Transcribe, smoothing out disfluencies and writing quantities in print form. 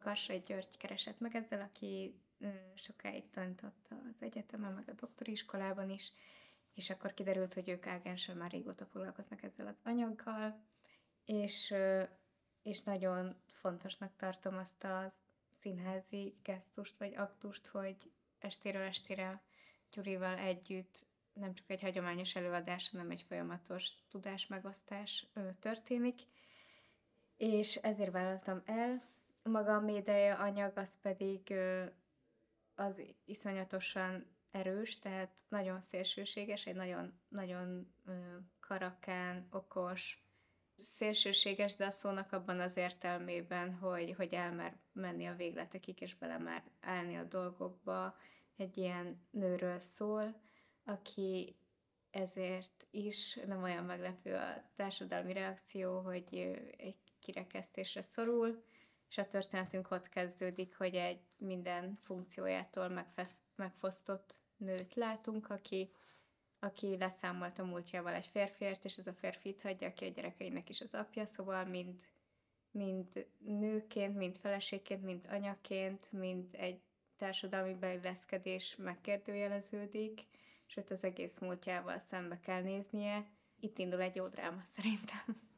Karsai György keresett meg ezzel, aki sokáig tanított az egyetemen, meg a doktori iskolában is, és akkor kiderült, hogy ők ágensen már régóta foglalkoznak ezzel az anyaggal, és, és nagyon fontosnak tartom azt a színházi gesztust vagy aktust, hogy estéről estére Gyurival együtt nem csak egy hagyományos előadás, hanem egy folyamatos tudásmegosztás történik, és ezért vállaltam el. Maga a média anyag az pedig az iszonyatosan erős, tehát nagyon szélsőséges, egy nagyon, nagyon karakán, okos, szélsőséges, de a szónak abban az értelmében, hogy elmer menni a végletekig, és belemer állni a dolgokba. Egy ilyen nőről szól, aki ezért is nem olyan meglepő a társadalmi reakció, hogy egy kirekesztésre szorul, és a történetünk ott kezdődik, hogy egy minden funkciójától megfosztott nőt látunk, aki leszámolt a múltjával egy férfiért, és ez a férfi itt hagyja, aki a gyerekeinek is az apja, szóval mind nőként, mind feleségként, mind anyaként, mind egy társadalmi beilleszkedés megkérdőjeleződik, sőt az egész múltjával szembe kell néznie. Itt indul egy jó dráma szerintem.